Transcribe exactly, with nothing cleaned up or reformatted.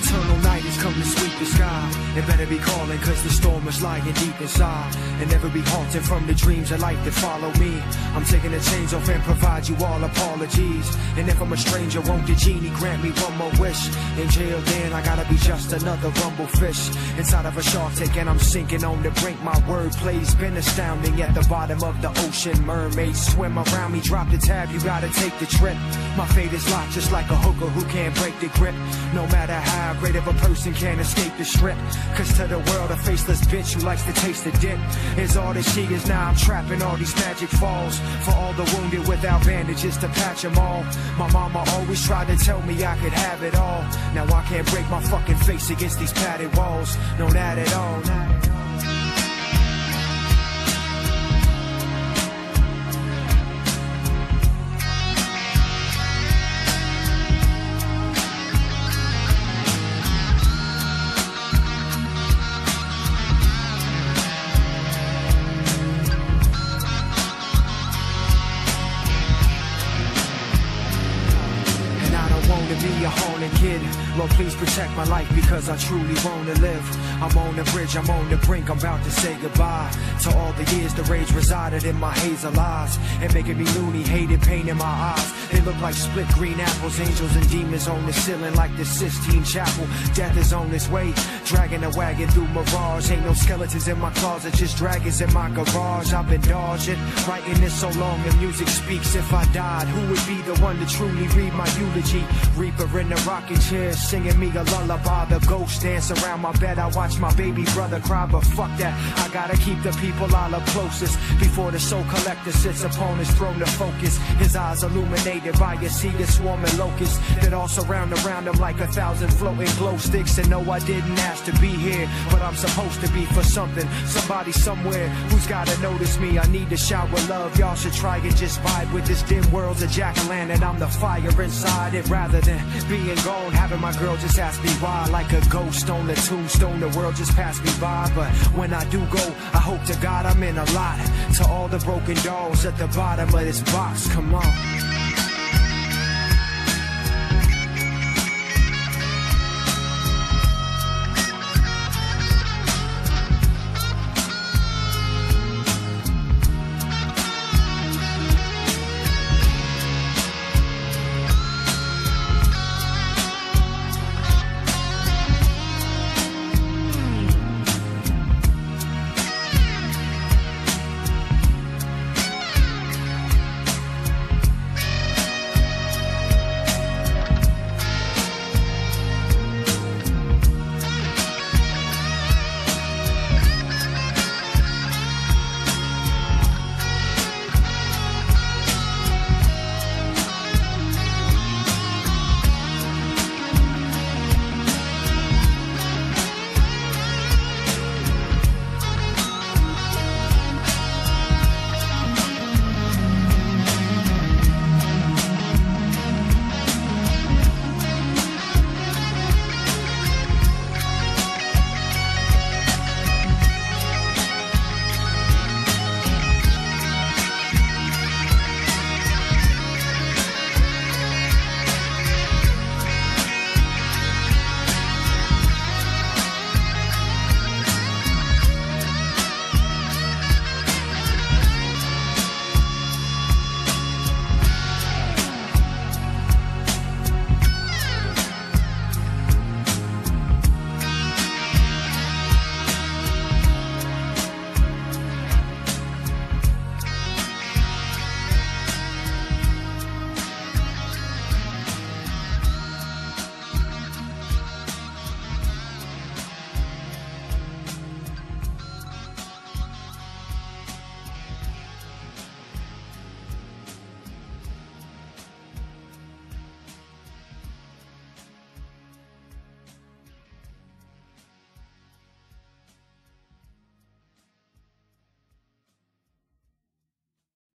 Eternal night has come to sweep the sky. It better be calling cause the storm is lying deep inside. And never be haunted from the dreams of life that follow me. I'm taking the chains off and provide you all apologies. And if I'm a stranger, won't the genie grant me one more wish? In jail then, I gotta be just another rumble fish inside of a shark tank, and I'm sinking on the brink. My wordplay's been astounding. At the bottom of the ocean, mermaids swim around me. Drop the tab, you gotta take the trip. My fate is locked just like a hooker who can't break the grip. No matter how great of a person can't escape the strip. Cause to the world, a faceless bitch who likes to taste the dip is all that she is. Now I'm trapping all these magic falls for all the wounded without bandages to patch them all. My mama always tried to tell me I could have it all. Now I can't break my fucking face against these padded walls. No, not at all. Be a haunted kid. Lord, please protect my life because I truly want to live. I'm on the bridge, I'm on the brink, I'm about to say goodbye to all the years the rage resided in my hazel eyes and making me loony, hated pain in my eyes. They look like split green apples, angels and demons on the ceiling like the Sistine Chapel. Death is on its way, dragging a wagon through mirage. Ain't no skeletons in my closet, just dragons in my garage. I've been dodging, writing this so long the music speaks. If I died, who would be the one to truly read my eulogy? Reaper in the rocking chair, singing me a lullaby. The ghost dance around my bed. I watch my baby brother cry, but fuck that. I gotta keep the people I love closest before the soul collector sits upon his throne to focus. His eyes illuminated by a sea of swarming locusts that all surround around him like a thousand floating glow sticks. And no, I didn't ask to be here, but I'm supposed to be for something. Somebody somewhere who's gotta notice me. I need to shout with love. Y'all should try and just vibe with this dim world's a jack-o'-lantern. I'm the fire inside it rather than being gone. Having my girl just ask me why, like a ghost on the tombstone. The world just passed me by, but when I do go, I hope to God I'm in a lot. To all the broken dolls at the bottom of this box, come on.